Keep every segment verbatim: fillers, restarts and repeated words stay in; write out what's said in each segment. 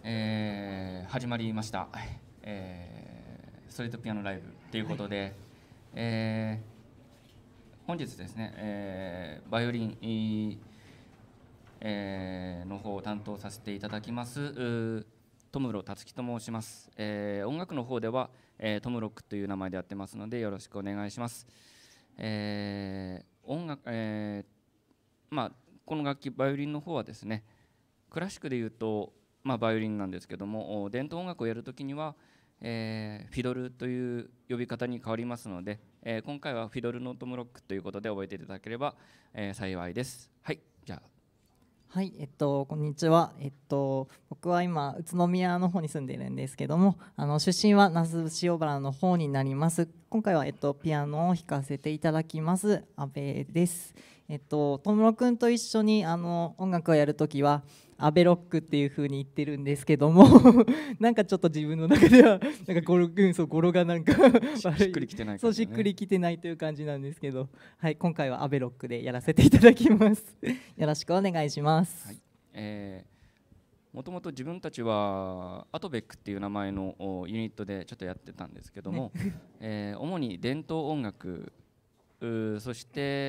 えー、始まりました、えー、ストリートピアノライブということで、はい、えー、本日ですね、えー、バイオリン、えー、の方を担当させていただきますトムロ達樹と申します、えー、音楽の方では、えー、トムロックという名前でやってますのでよろしくお願いします。えー、音楽、えー、まあこの楽器バイオリンの方はですね、クラシックでいうと、まあ、バイオリンなんですけども、伝統音楽をやるときには、えー、フィドルという呼び方に変わりますので、えー、今回はフィドルのトムロックということで覚えていただければ、えー、幸いです。はい、じゃあ。 はい、えっと、こんにちは。えっと、僕は今宇都宮の方に住んでいるんですけども、あの出身は那須塩原の方になります。今回はえっとピアノを弾かせていただきます阿部です。えっとトムロ君と一緒にあの音楽をやるときはアベロックっていう風に言ってるんですけどもなんかちょっと自分の中ではなんか語呂、うん、そう語呂がなんかしっくりきてない、ね、 そうしっくりきてないという感じなんですけど、はい、今回はアベロックでやらせていただきますよろしくお願いします。 はい、えー、もともと自分たちはアトベックっていう名前のユニットでちょっとやってたんですけども、ねえー、主に伝統音楽、そして、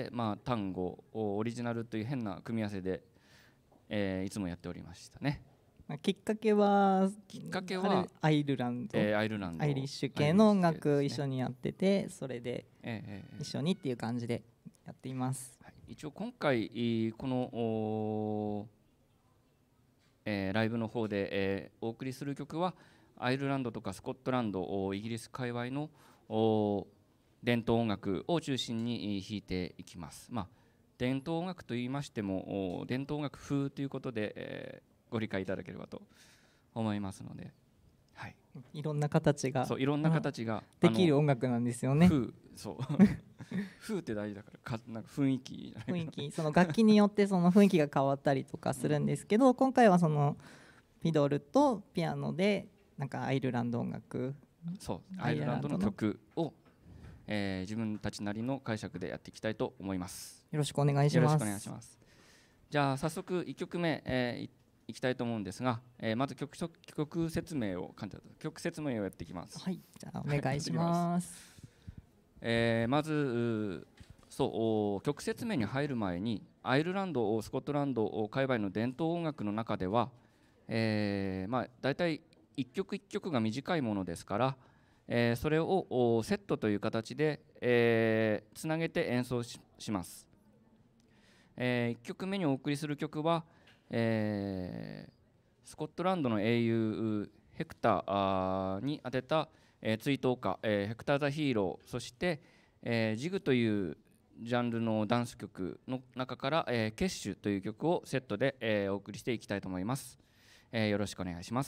まあ、単語オリジナルという変な組み合わせで、えー、いつもやっておりましたね。 きっかけはきっかけはアイルランド、 えー、アイルランドアイリッシュ系の音楽一緒にやってて、それで一緒にっていう感じでやっています。 はい、一応今回この、えー、ライブの方で、えー、お送りする曲はアイルランドとかスコットランド、イギリス界隈の伝統音楽を中心に弾いていきます。まあ、伝統音楽といいましても伝統音楽風ということで、えー、ご理解いただければと思いますので、はい、 いろんな形がそういろんな形ができる音楽なんですよね。 風そう風って大事だからかなんか雰囲気雰囲気その楽器によってその雰囲気が変わったりとかするんですけど、今回はそのフィドルとピアノでなんかアイルランド音楽、 そうアイルランドの曲を、えー、自分たちなりの解釈でやっていきたいと思います。 よろしくお願いします。 よろしくお願いします。じゃあ早速いっきょくめ、えー、い, いきたいと思うんですが、えー、まず 曲, 曲説明を曲説明をやっていきます。 はい、じゃあお願いします。 えー、まずそう曲説明に入る前にアイルランドスコットランド界隈の伝統音楽の中では、えーまあ、だいたいいっきょくいっきょくが短いものですから、えー、それをセットという形で、えー、つなげて演奏 し, します、えー、いっきょくめにお送りする曲は、えー、スコットランドの英雄ヘクターに当てたえー、追悼歌、えー、ヘクター・ザ・ヒーロー、そして、えー、ジグというジャンルのダンス曲の中から、えー、ケッシュという曲をセットで、えー、お送りしていきたいと思います、えー、よろしくお願いします。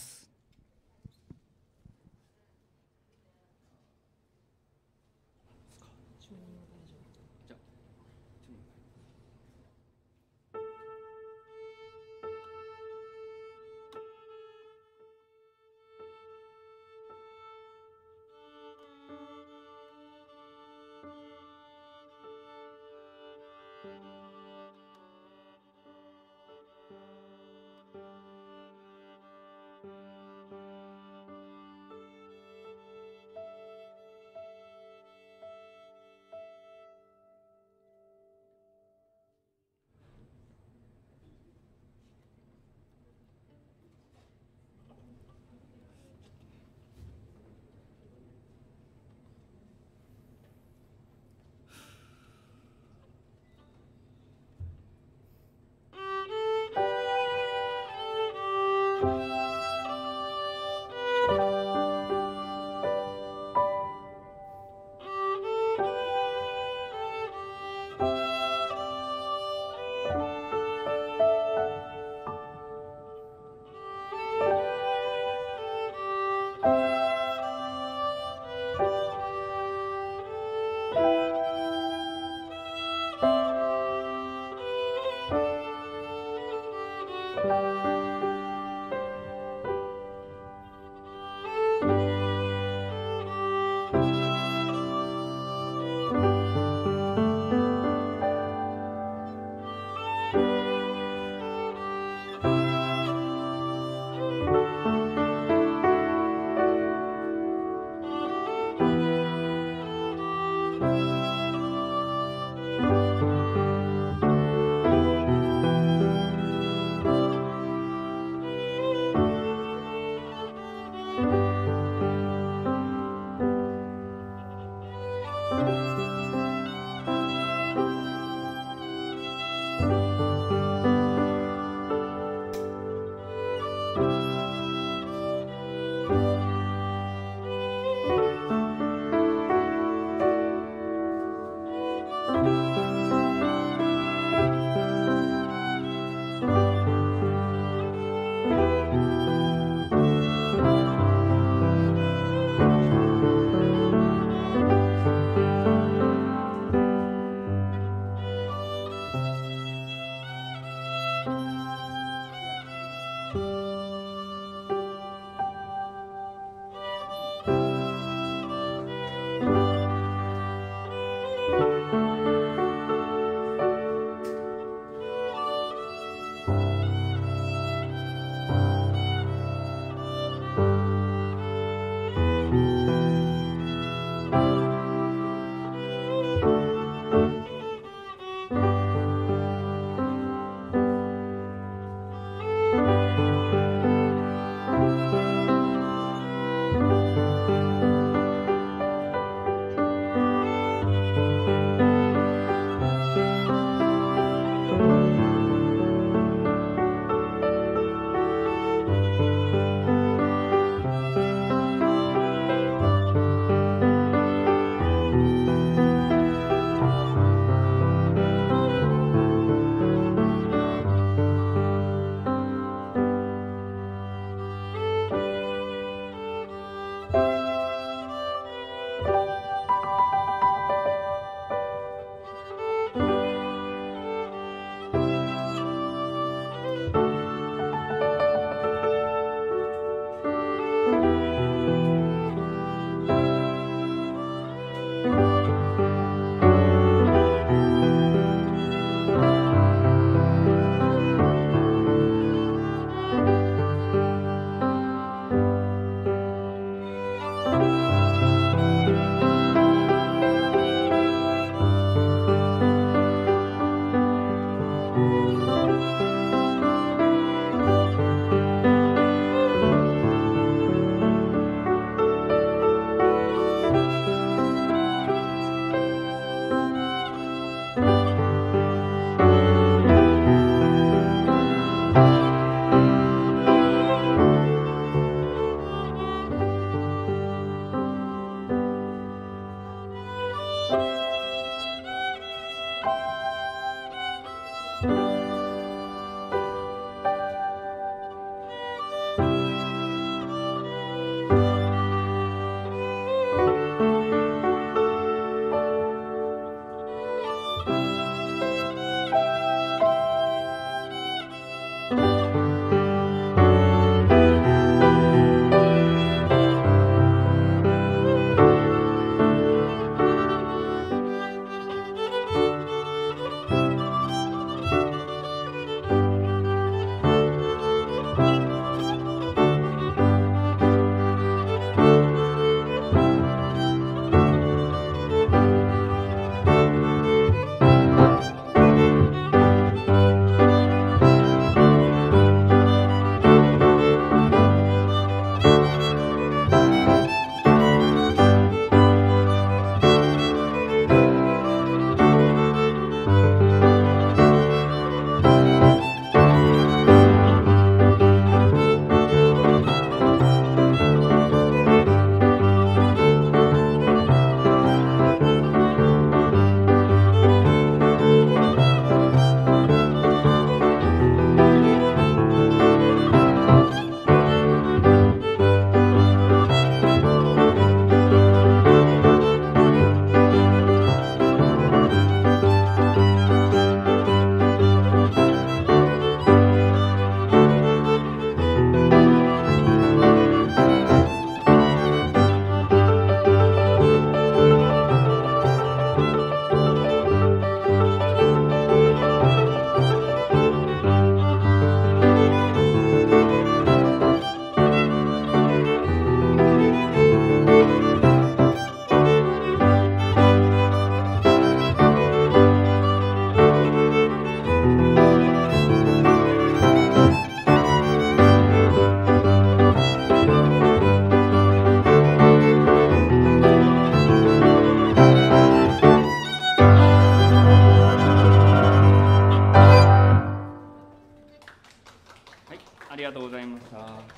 ありがとうございました。はい、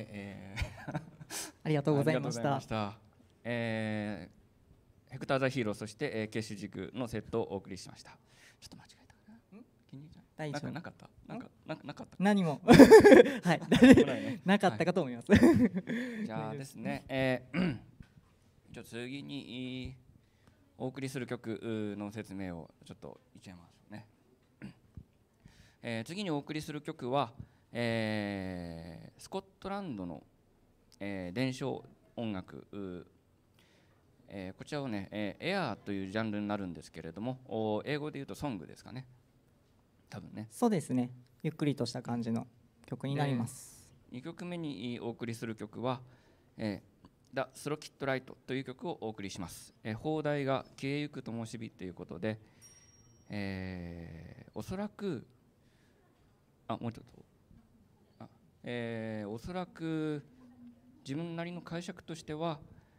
えー、 ありがとうございました。 した。えー、ヘクターザヒーロー、そして、えー、ケーシ軸のセットをお送りしました。ちょっと間違えたかな。気に入らない。なんかなかった。なんかななかった。 何もはい、ね、なかったかと思います。はい、 じゃあですね、えー、じゃあ次にお送りする曲の説明をちょっといっちゃいますね。えー、次にお送りする曲は、えー、スコットランドの、えー、伝承音楽、えー、こちらをね、えー、エアーというジャンルになるんですけれども、英語で言うとソングですかね、多分ね。 そうですね、ゆっくりとした感じの曲になります。 にきょくめにお送りする曲は、えー、The Slow Kid Light という曲をお送りします。えー、邦題が消えゆく灯火ということで、えー、おそらくあもうちょっとあ、えー、おそらく自分なりの解釈としては、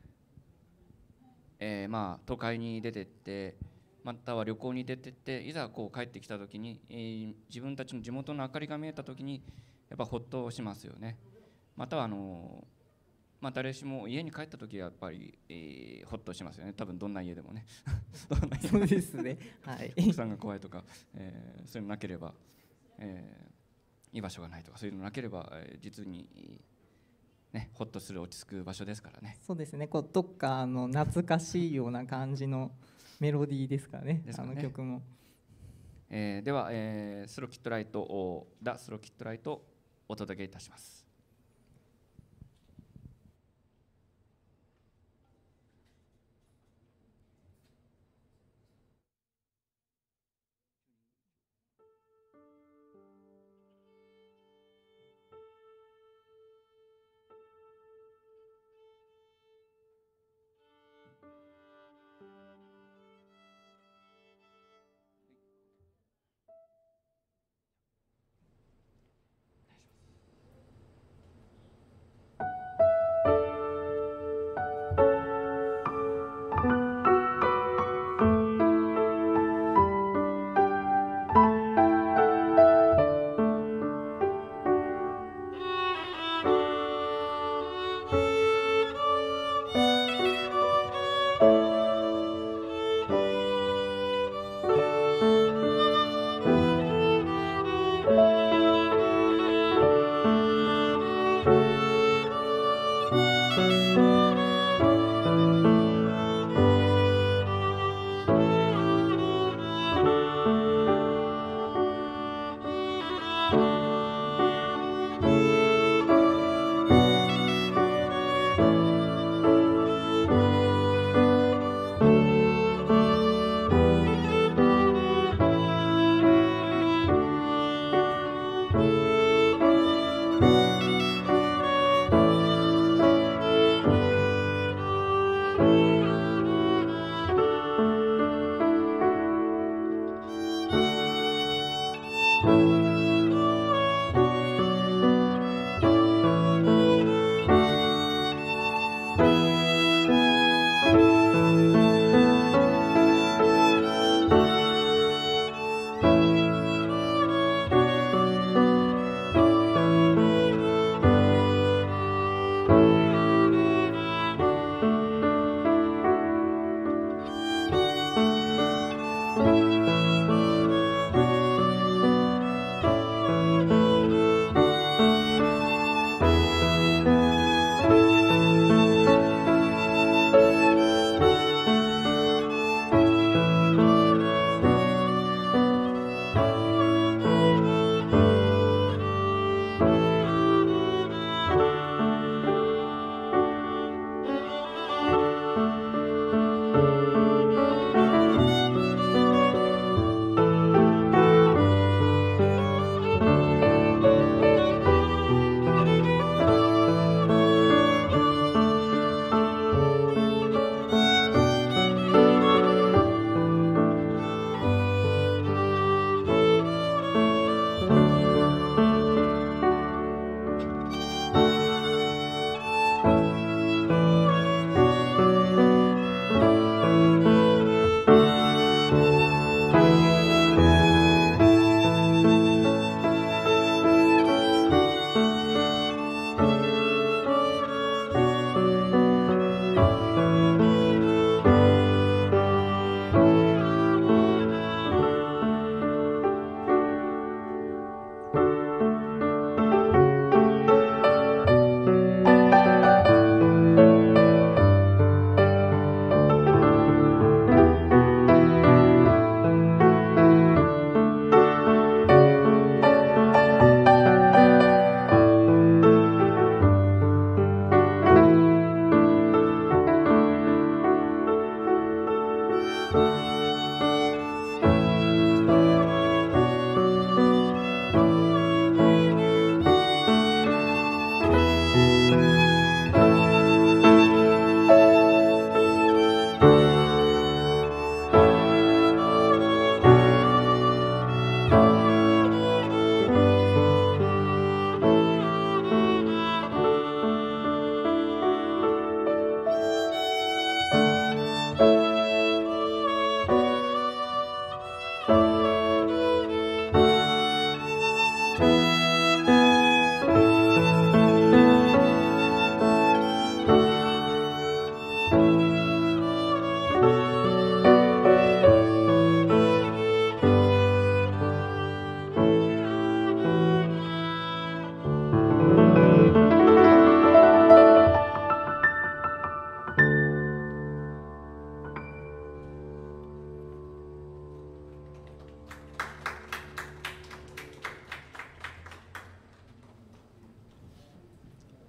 えー、まあ都会に出てってまたは旅行に出てっていざこう帰ってきた時に、えー、自分たちの地元の明かりが見えた時にやっぱほっとしますよね。またはあのーまあ、誰しも家に帰った時はやっぱり、えー、ほっとしますよね。多分どんな家でもねどんな家そうですね、はい、 奥さんが怖いとか、えー、そういうのなければ、えー、居場所がないとかそういうのなければ、えー、実にね、ほっとする落ち着く場所ですからね。 そうですね、こうどっかあの懐かしいような感じのメロディーですからね、あの曲も。 えー、では、えー、スローキッドライトをダスローキッドライトをお届けいたします。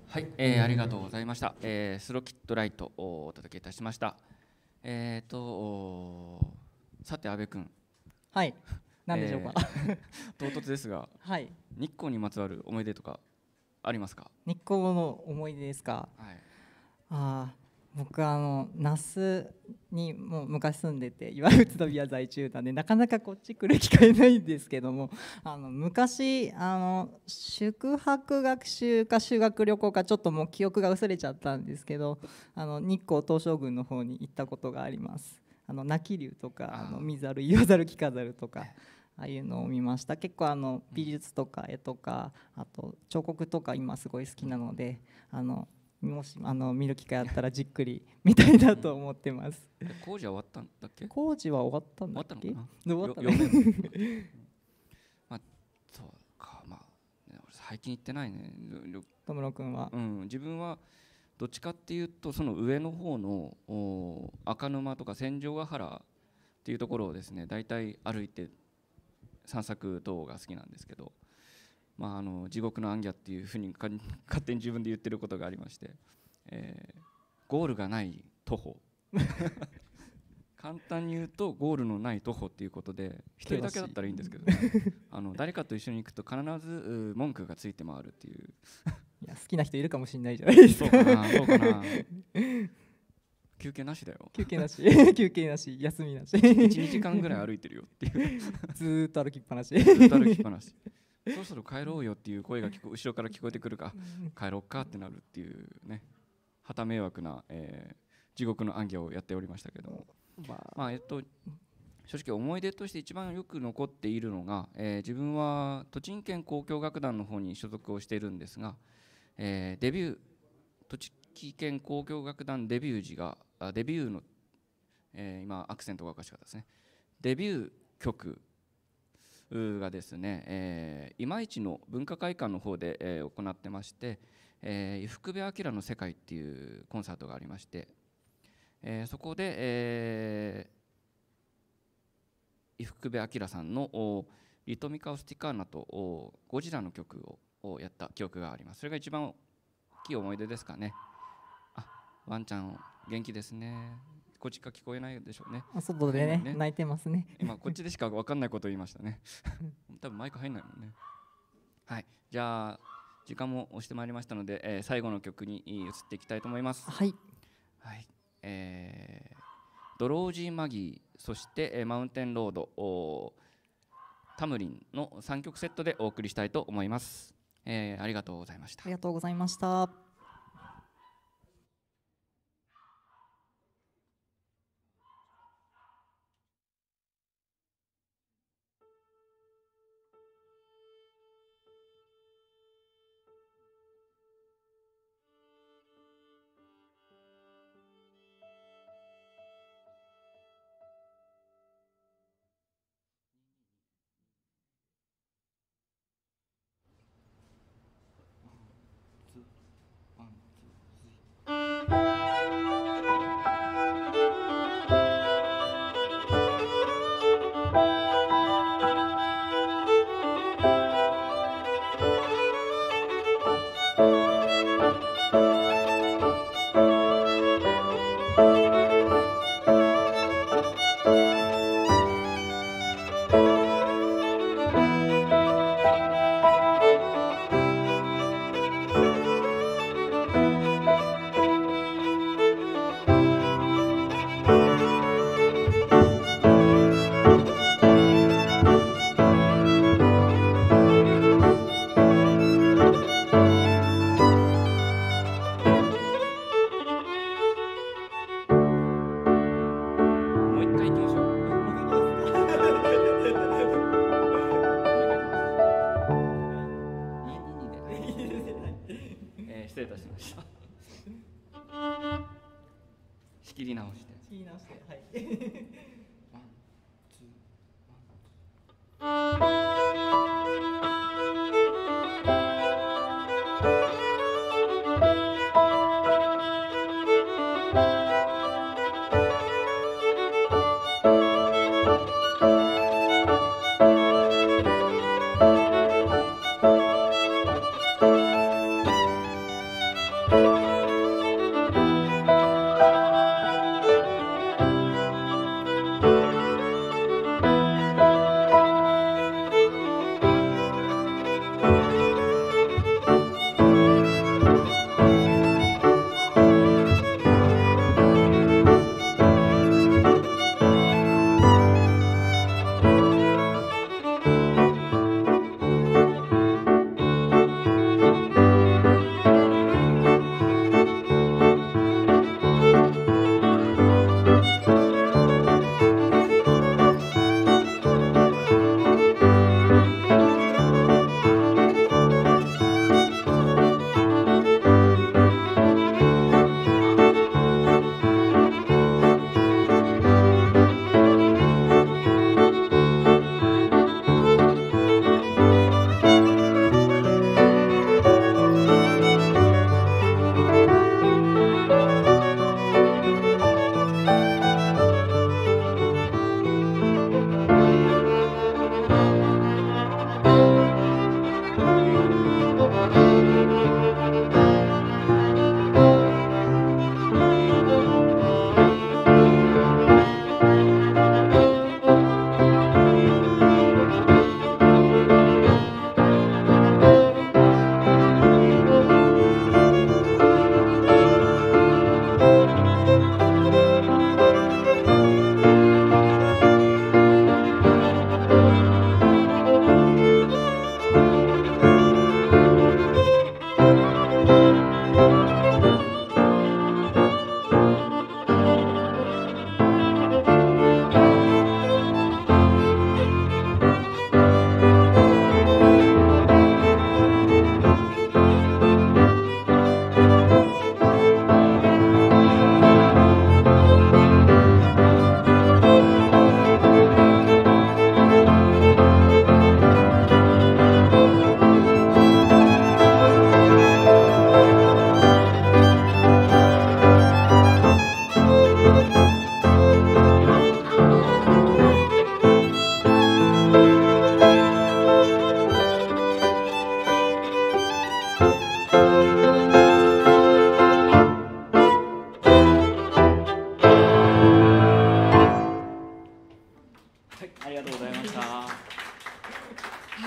はい、えー、ありがとうございました。えー、スローキッドライトをお届けいたしました。えーと、さて阿部君。 はい。何でしょうか。 えー、唐突ですが、 はい。 日光にまつわる思い出とかありますか？ 日光の思い出ですか。 はい。 ああ、僕はあの那須にもう昔住んでて、いわゆる宇都宮在住なんでなかなかこっち来る機会ないんですけども、あの昔あの宿泊学習か修学旅行かちょっともう記憶が薄れちゃったんですけど、あの日光東照宮の方に行ったことがあります。あの泣き竜とかあの見ざる言わざる聞かざるとか。ああいうのを見ました。結構あの美術とか絵とか、あと彫刻とか今すごい好きなので、あのもしあの見る機会あったらじっくり見たいなと思ってます。 工事は終わったんだっけ？ 工事は終わったんだっけ？ 終わったのかな？ 終わったね。 まあそうか、まあ最近行ってないね。 戸室君は？ うん、自分はどっちかっていうとその上の方の赤沼とか千条ヶ原っていうところをですね、だいたい歩いて散策等が好きなんですけど、まあ、あの地獄の行脚っていうふうに勝手に自分で言ってることがありまして、えー、ゴールがない徒歩簡単に言うとゴールのない徒歩っていうことで、一人だけだったらいいんですけど、ね、あの誰かと一緒に行くと必ず文句がついて回るっていう。 いや好きな人いるかもしれないじゃないですか。 そうかな、そうかな。休憩なしだよ。 休憩なし休憩なし、休みなし。 いちにじかんぐらい歩いてるよっていうずーっと歩きっぱなし。 ずっと歩きっぱなし。そろそろ帰ろうよっていう声が聞こ後ろから聞こえてくるか、帰ろうかってなるっていうね、はた迷惑な、えー、地獄の行脚をやっておりましたけども、まあ、まあ、えっと正直思い出として一番よく残っているのが、えー、自分は栃木県交響楽団の方に所属をしているんですが、えー、デビュー栃木県交響楽団デビュー時がデビューの、えー、今アクセントがおかしかったですね。デビュー曲がですね、えー、今市の文化会館の方で、えー、行ってまして、えー、伊福部明の世界っていうコンサートがありまして、えー、そこで、えー、伊福部明さんのリトミカ・オスティカーナとゴジラの曲をやった記憶があります。それが一番大きい思い出ですかね。あ、ワンちゃん元気ですね。こっちか聞こえないでしょうね。 外でね、ね泣いてますね。 今こっちでしか分かんないことを言いましたね。多分マイク入んないもんね。はい、じゃあ時間も押してまいりましたので、えー、最後の曲に移っていきたいと思います。 はい。 はい。えー、ドロージーマギー、そして、えー、マウンテンロード、タムリンのさんきょくセットでお送りしたいと思います。えー、ありがとうございました。 ありがとうございました。 失礼いたしました。仕切り直して。 仕切り直して、はい。 ワン、ツー、ワン。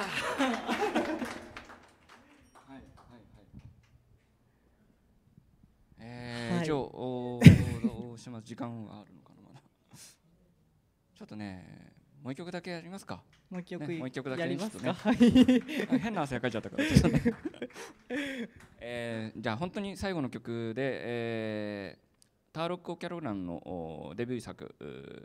はいはいえー、 はい一応おーどうします時間はあるのかなまだちょっとねもう一曲だけやりますかもう一曲ねもう一曲だけやりますか。 ちょっはい。 とね変な汗がかいちゃったからちょっとねえーじゃあ本当に最後の曲で、えーターロック・オキャロランのおデビュー作うー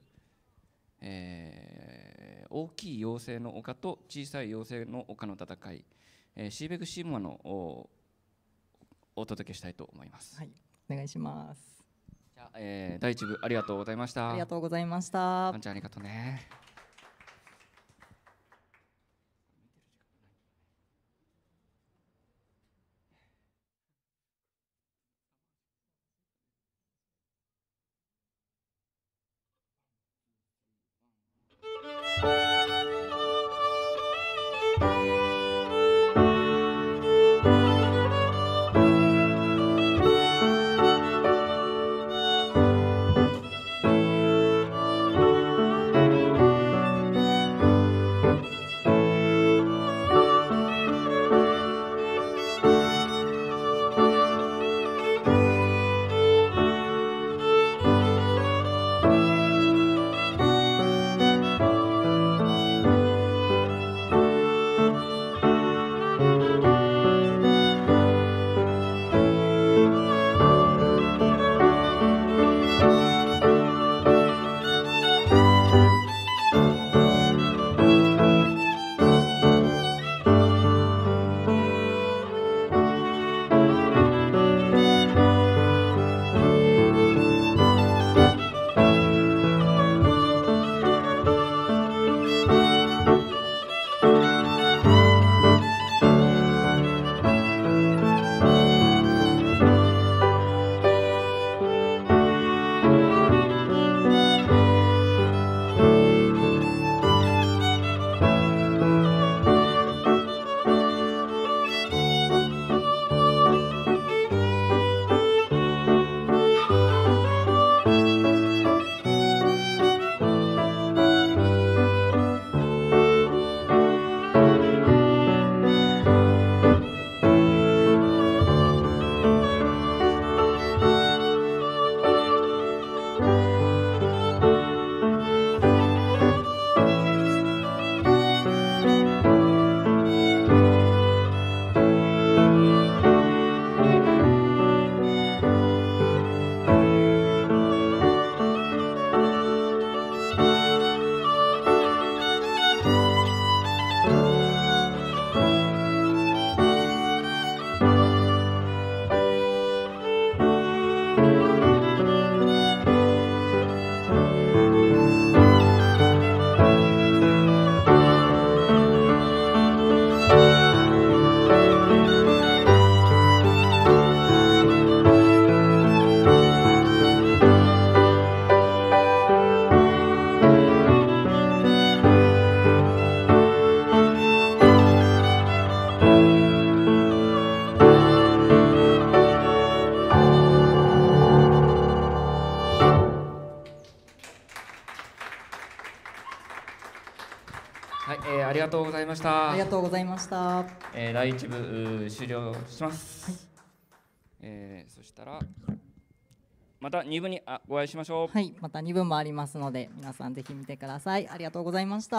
えー大きい妖精の丘と小さい妖精の丘の戦い、えーシーベグ・シーモアのおお届けしたいと思います。 はい、お願いします。 じゃあ、えー第一部ありがとうございました。 ありがとうございました。 あんちゃんありがとうね。はい、えーありがとうございました。 ありがとうございました。はえー第一部うー終了します。えーそしたらまた二部にあお会いしましょう。 い、またにぶんもありますので、皆さんぜひ見てください。ありがとうございました。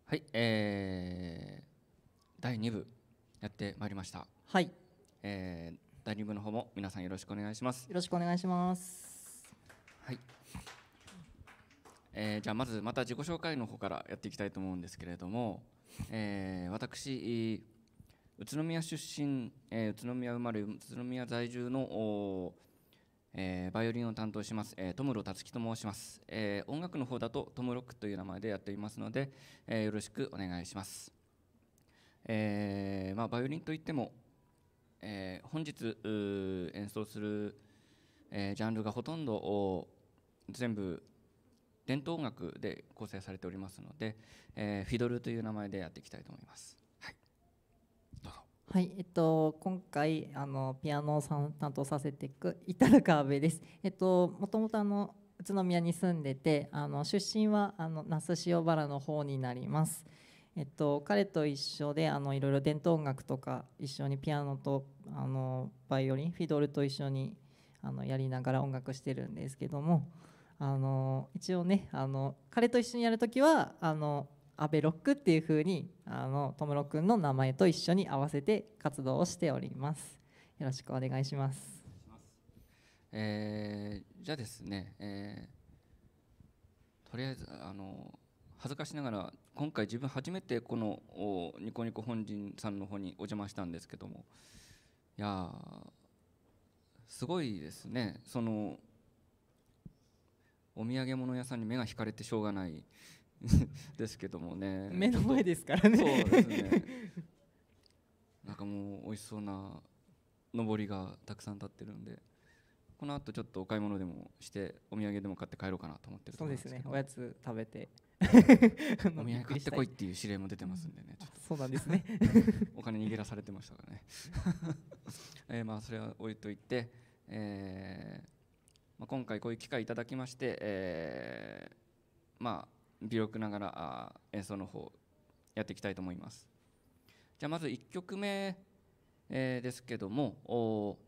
はい、えー、だいに部やってまいりました。 はい、 えー、だいに部の方も皆さんよろしくお願いします。 よろしくお願いします。 はい、えー、じゃあまずまた自己紹介の方からやっていきたいと思うんですけれども、えー、私宇都宮出身、えー、宇都宮生まれ宇都宮在住のえー、バイオリンを担当します、えー、トムロ達樹と申します、えー、音楽の方だとトムロックという名前でやっていますので、えー、よろしくお願いします。えーまあ、バイオリンといっても、えー、本日演奏する、えー、ジャンルがほとんど全部伝統音楽で構成されておりますので、えー、フィドルという名前でやっていきたいと思います。はい、どうぞ。 はい、えっと、今回あのピアノをさん担当させていく板川部です。えっと、もともとあの宇都宮に住んでて、あの出身はあの那須塩原の方になります。えっと、彼と一緒であのいろいろ伝統音楽とか一緒にピアノとあのバイオリンフィドルと一緒にあのやりながら音楽してるんですけども、あの一応ねあの彼と一緒にやるときはあのアベロックっていう風にあのトムロくんの名前と一緒に合わせて活動をしております。よろしくお願いします。 えー、じゃあですね、えー、とりあえずあの恥ずかしながら今回自分初めてこのニコニコ本陣さんの方にお邪魔したんですけども、いやすごいですね。そのお土産物屋さんに目が引かれてしょうがないですけどもね。 目の前ですからね。 そうですね。なんかもう美味しそうな上りがたくさん立ってるんで、この後ちょっとお買い物でもしてお土産でも買って帰ろうかなと思ってるとそうですね。 思うんですけど、 おやつ食べてお土産買ってこいっていう指令も出てますんでね、ちょっとそうなんですね。 お金逃げらされてましたからね。えーまあそれは置いといて、えーまあ、今回こういう機会いただきまして、えーまあ微力ながらあ演奏の方やっていきたいと思います。じゃあまずいっきょくめ、えーですけども、お、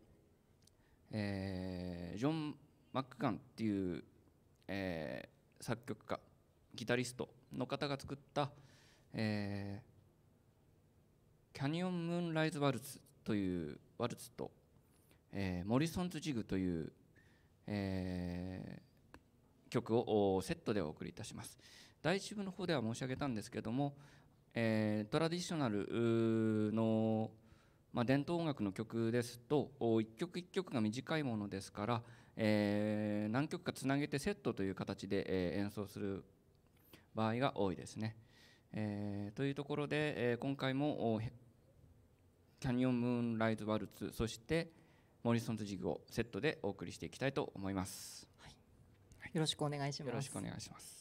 えージョン・マックガンっていう、えー作曲家ギタリストの方が作った、えーキャニオン・ムーンライズ・ワルツというワルツと、えーモリソンズ・ジグという、えー曲をセットでお送りいたします。第一部の方では申し上げたんですけども、えートラディショナルの、まあ、伝統音楽の曲ですと一曲一曲が短いものですから、えー何曲かつなげてセットという形で、えー演奏する場合が多いですね。えーというところで、えー今回もキャニオン・ムーンライズ・ワルツ、そしてモリソンズ・ジグをセットでお送りしていきたいと思います。 はい、よろしくお願いします。 よろしくお願いします。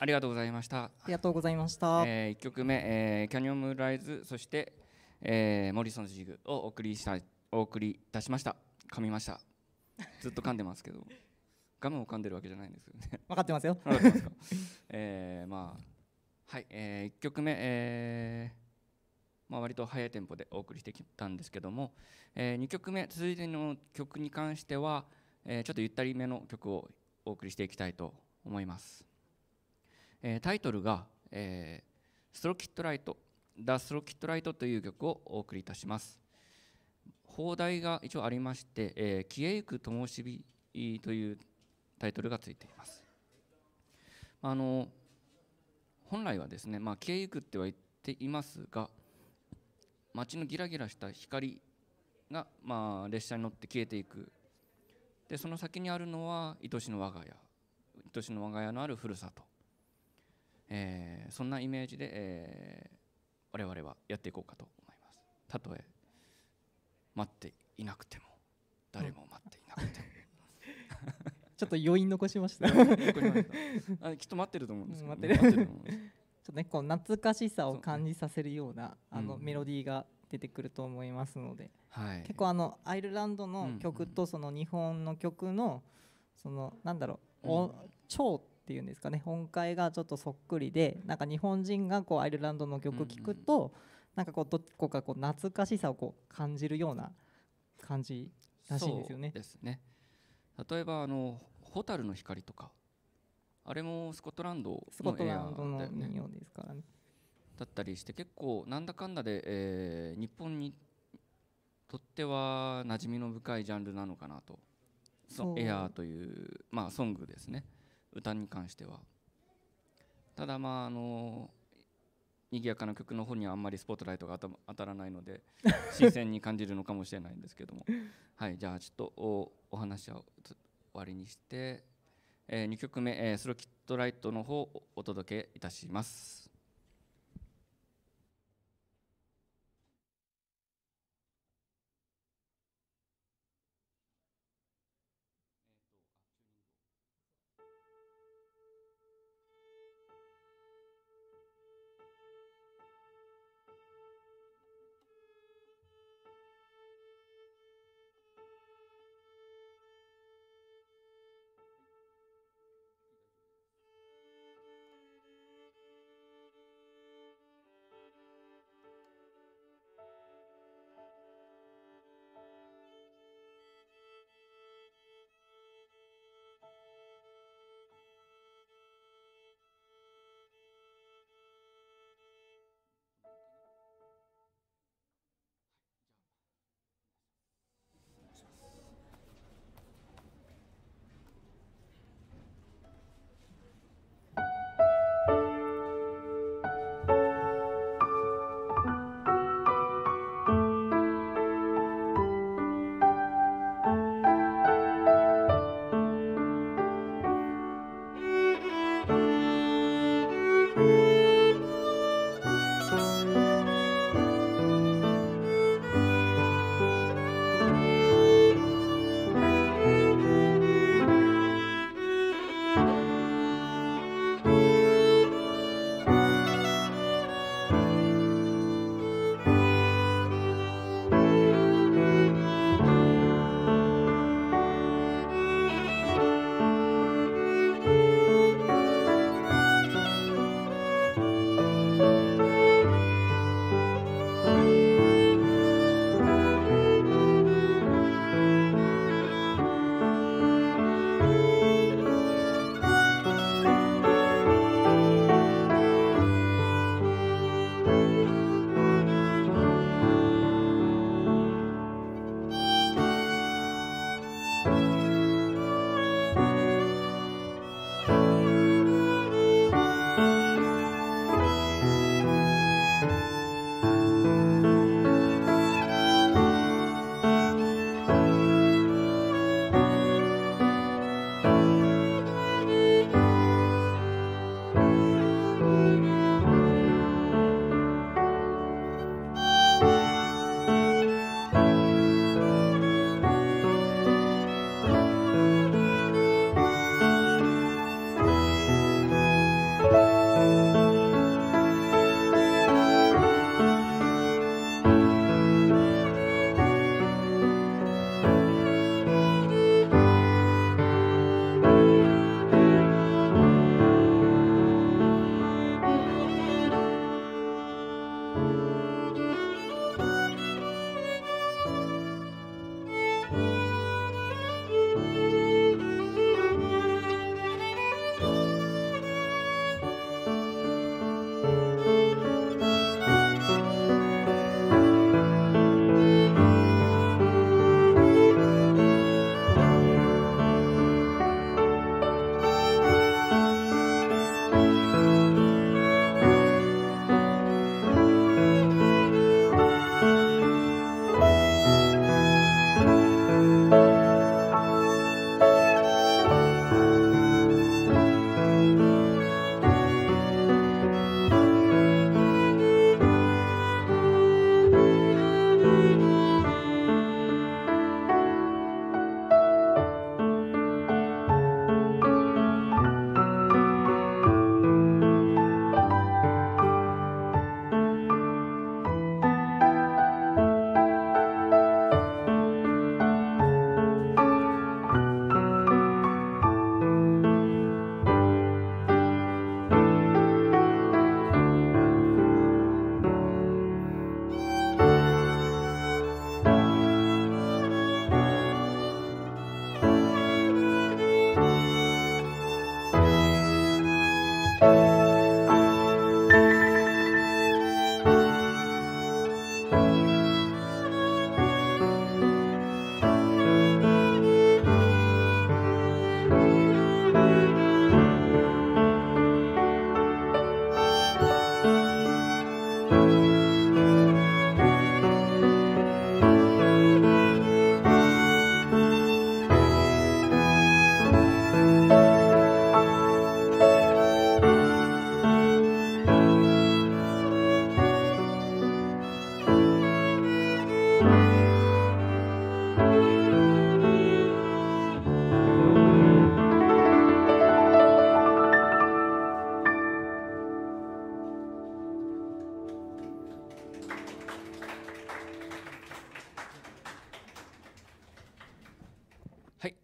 ありがとうございました。 ありがとうございました。 えー、いっきょくめ、えー、キャニオンムーンライズ、そして、えー、モリソンズジグをお送りしたお送りいたしました。噛みました。ずっと噛んでますけど、ガムを噛んでるわけじゃないんですよね。 分かってますよ。 分かってますか。えー、まあはい、えー、いっきょくめ、えーまあ、割と速いテンポでお送りしてきたんですけども、えー、にきょくめ続いての曲に関しては、えー、ちょっとゆったりめの曲をお送りしていきたいと思います。えー、タイトルが、えー、ストロキットライト、ダ・ストロキットライトという曲をお送りいたします。邦題が一応ありまして、えー、消えゆく灯火というタイトルがついています。あの本来はですね、まあ、消えゆくっては言っていますが、街のギラギラした光が、まあ、列車に乗って消えていく。でその先にあるのは愛しの我が家、愛しの我が家のあるふるさと、えー、そんなイメージで、えー、我々はやっていこうかと思います。たとえ待っていなくても誰も待っていなくても、 うん、ちょっと余韻残しました。 あきっと待ってると思うんですけど、 ね、待ってる。ちょっとね、こう懐かしさを感じさせるようなあのメロディーが出てくると思いますので、はい、結構あのアイルランドの曲とその日本の曲のそのなんだろう、うん、調っていうんですかね、音階がちょっとそっくりで、なんか日本人がこうアイルランドの曲聴くと、うんうん、なんかこうどこかこう懐かしさをこう感じるような感じらしいんですよね。 そうですね。例えばあの蛍の光とか、あれもスコットランドのスコットランドの民謡ですからね。 だったりして結構なんだかんだで、えー、日本にとっては馴染みの深いジャンルなのかなと。そエアーという、まあ、ソングですね、歌に関しては。ただまああの賑やかな曲の方にはあんまりスポットライトが当たらないので新鮮に感じるのかもしれないんですけどもはい、じゃあちょっと お, お話を終わりにして、えー、にきょくめ、えー、スロキットライトの方をお届けいたします。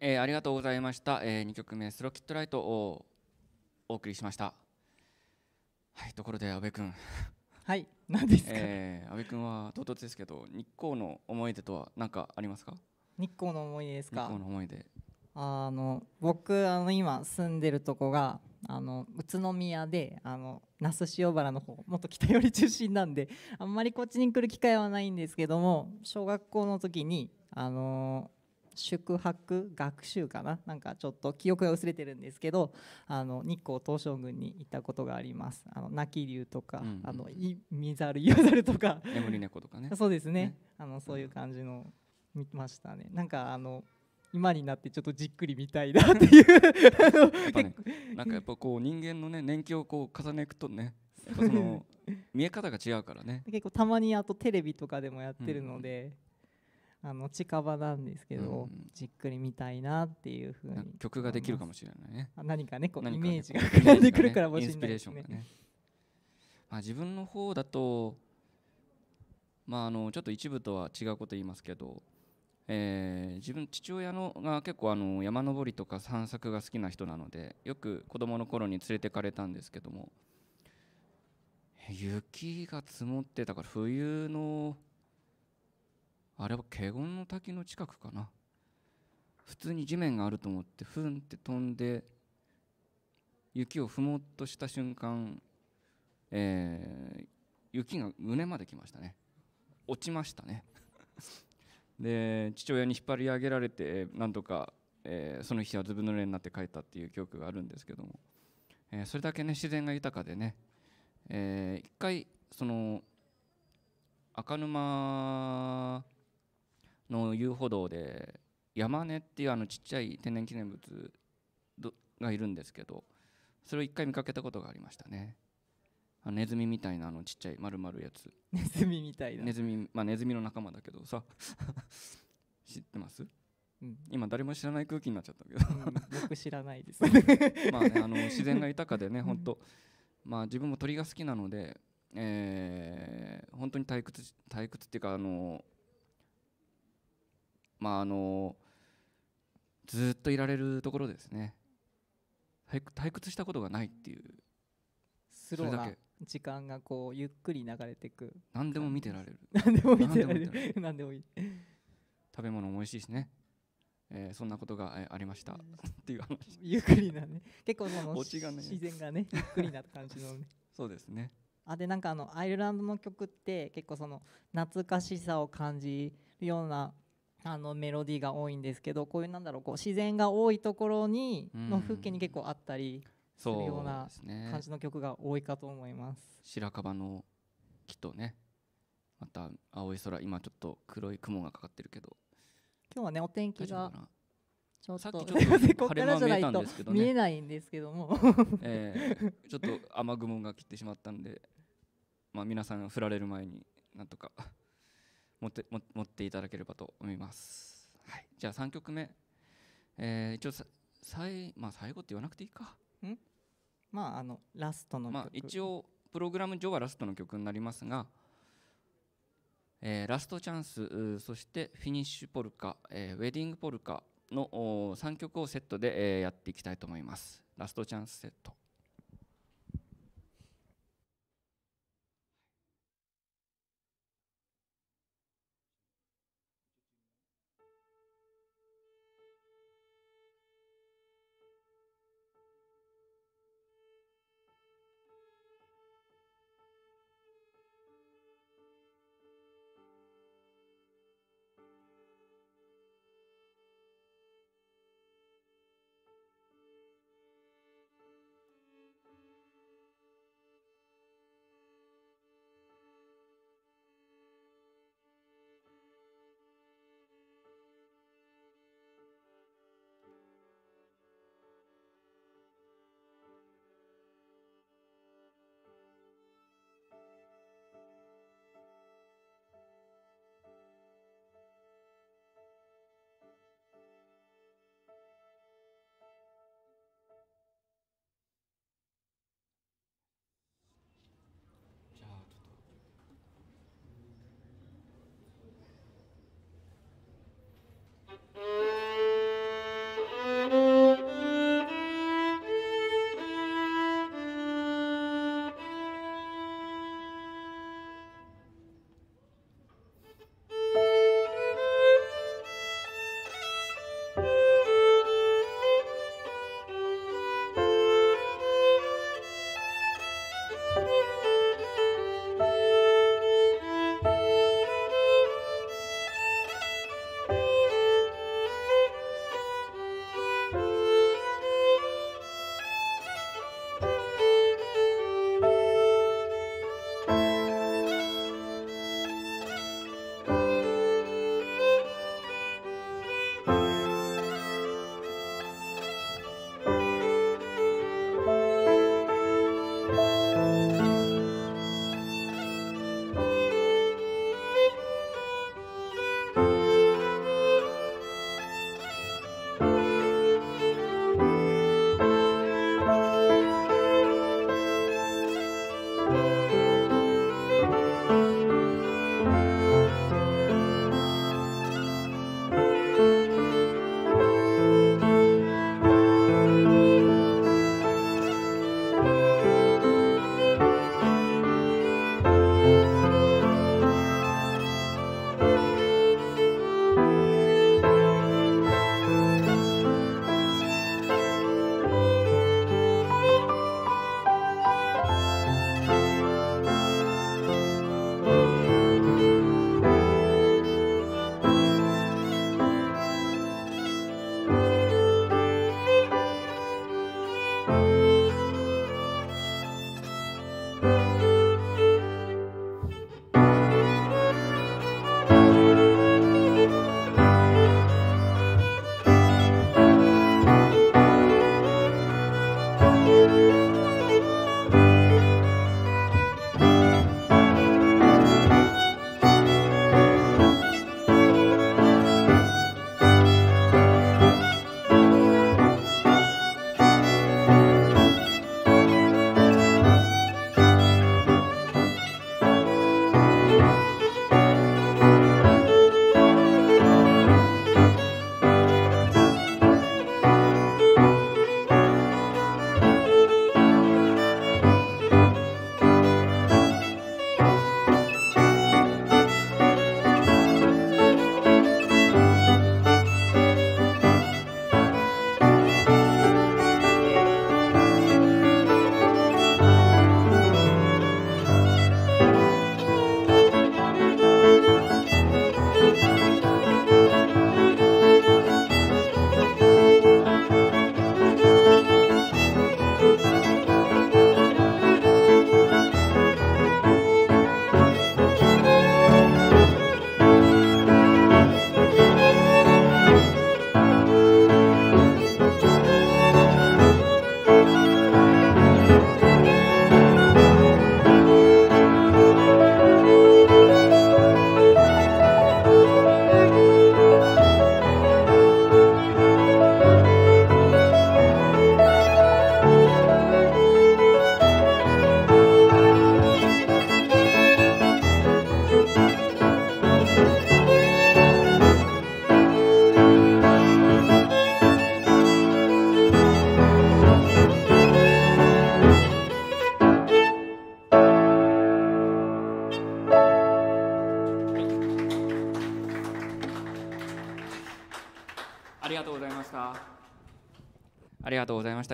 えーありがとうございました。えにきょくめスローキットライトをお送りしました。はい、ところで阿部君、 はい、何ですか。 えー、阿部君は唐突ですけど日光の思い出とは何かありますか？ 日光の思い出です日か。 光の思い出。 あの僕あの今住んでるとこがあの宇都宮で、あの那須塩原の方、もっと北寄り中心なんであんまりこっちに来る機会はないんですけども、小学校の時にあの宿泊学習かな、なんかちょっと記憶が薄れてるんですけど、あの日光東照宮に行ったことがあります。あの泣き竜とか、 うんうん、 あのい見ざる言わざるとか眠り猫とかね。 そうですね、 ね、 あのそういう感じの見ましたね。なんかあの今になってちょっとじっくり見たいなっていうあのやっぱね、なんかやっぱこう人間のね年季をこう重ねていくとね、やっぱその見え方が違うからね。 結構たまにあとテレビとかでもやってるので、うん、あの近場なんですけど、うん、じっくり見たいなっていうふうに曲ができるかもしれないね。 何かねこう何かイメージが膨らんでくるからもしれないインスピレーションがね。まあ自分の方だと、まああのちょっと一部とは違うこと言いますけど、えー、自分父親のが結構あの山登りとか散策が好きな人なので、よく子供の頃に連れてかれたんですけども、雪が積もってたから冬のあれは華厳の滝の近くかな、普通に地面があると思ってふんって飛んで雪を踏もうとした瞬間、えー、雪が胸まで来ましたね。落ちましたねで父親に引っ張り上げられてなんとか、えー、その日はずぶ濡れになって帰ったっていう記憶があるんですけども、えー、それだけね自然が豊かでね、えー、一回その赤沼の遊歩道で山根っていうあのちっちゃい天然記念物がいるんですけど、それを一回見かけたことがありましたね。あのネズミみたいなあのちっちゃい丸々やつ。 ネズミみたいな。 ネズミ、まあネズミの仲間だけどさ知ってます？うん、今誰も知らない空気になっちゃったけどうん、僕知らないですまあね、あの自然が豊かでね、本当、まあ自分も鳥が好きなので、えー、本当に退屈退屈っていうかあのまああのずっといられるところですね。退屈したことがないっていう、 スローな時間がこうゆっくり流れていく。 何でも見てられる。 何でも見てられる。何でもいい。 食べ物も美味しいしね。えー、そんなことが、えー、ありましたっていう話。 ゆっくりなね。結構その、 ね、 自然がねゆっくりな感じのね。 そうですね。 あでなんかあのアイルランドの曲って結構その懐かしさを感じるようなあのメロディーが多いんですけど、こういうなんだろうこう自然が多いところにの風景に結構あったりするような感じの曲が多いかと思います。 白樺の木とね、また青い空、今ちょっと黒い雲がかかってるけど、 今日はねお天気がちょっとここからじゃないと見えないんですけどもえー、ちょっと雨雲が来てしまったんで、まあ、皆さんが降られる前になんとか持っても持っていただければと思います。はい、じゃあさんきょくめ、えー、一応ささい、まあ、最後って言わなくていいか。 んまああのラストの曲、 まあ、一応プログラム上はラストの曲になりますが、えー、ラストチャンス、そしてフィニッシュポルカ、えー、ウェディングポルカのさんきょくをセットで、えー、やっていきたいと思います。ラストチャンスセット。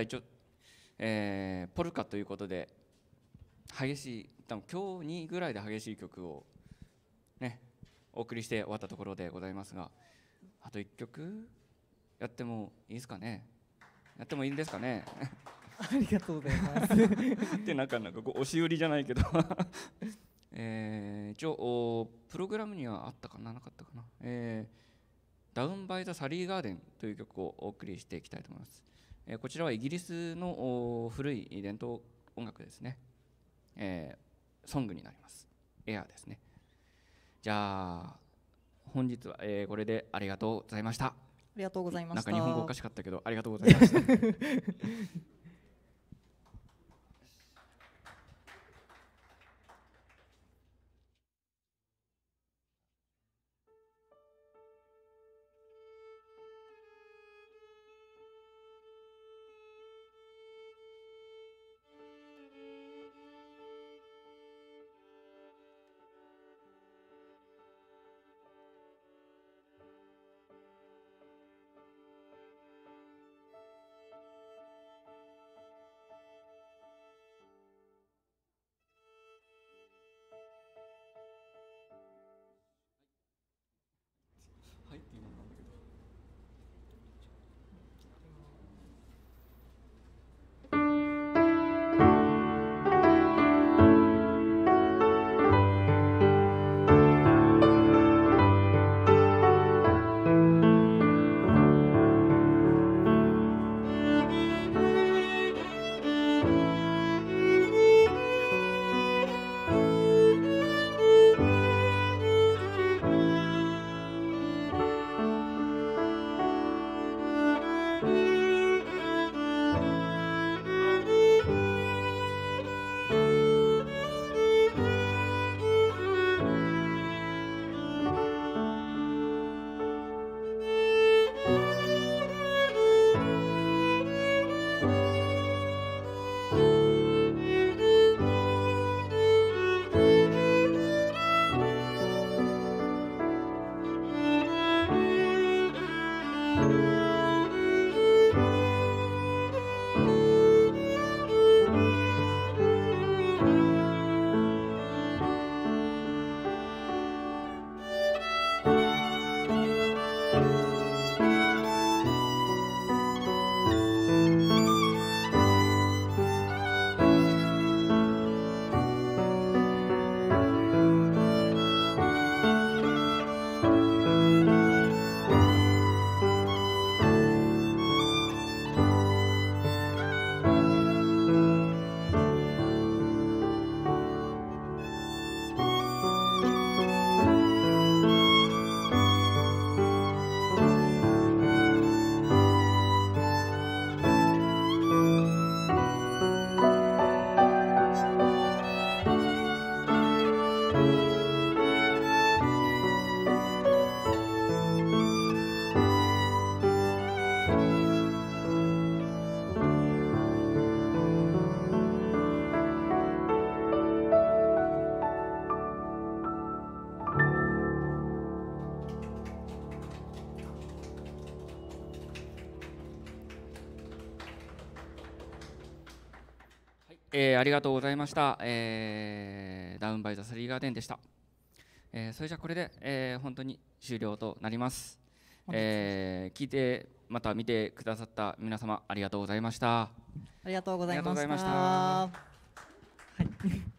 回ちょ、えー、ポルカということで激しい、多分今日にぐらいで激しい曲をねお送りして終わったところでございますが、あといっきょくやってもいいですかね。やってもいいんですかね。 ありがとうございますでなんかなんかこう押し売りじゃないけどえー、一応プログラムにはあったかななかったかな、えー、ダウンバイザサリーガーデンという曲をお送りしていきたいと思います。えー、こちらはイギリスの古い伝統音楽ですね。えー、ソングになります。エアーですね。じゃあ本日は、えー、これでありがとうございました。ありがとうございました。 なんか日本語おかしかったけどありがとうございましたはいっていうのなんだけど。えー、ありがとうございました。えー、ダウンバイザサリーガーデンでした。えー、それじゃこれで、えー、本当に終了となります。えー、聞いてまた見てくださった皆様ありがとうございました。 ありがとうございました。 ありがとうございました。 はい